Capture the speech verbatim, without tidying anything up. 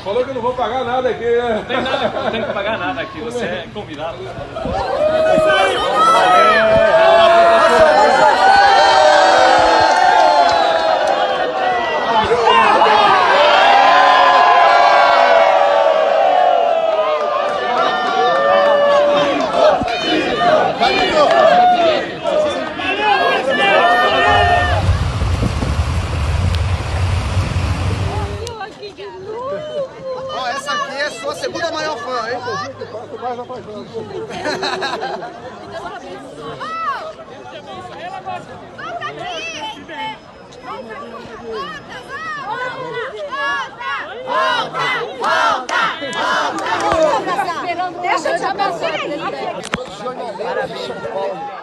Falou que eu não vou pagar nada aqui, né? Não tem nada, não tem que pagar nada aqui, você é convidado. Ó, essa aqui é a sua segunda maior fã, hein? Mais apaixonado. Volta aqui! Volta, volta, volta! Volta! Deixa eu te abençoar. Parabéns, São Paulo.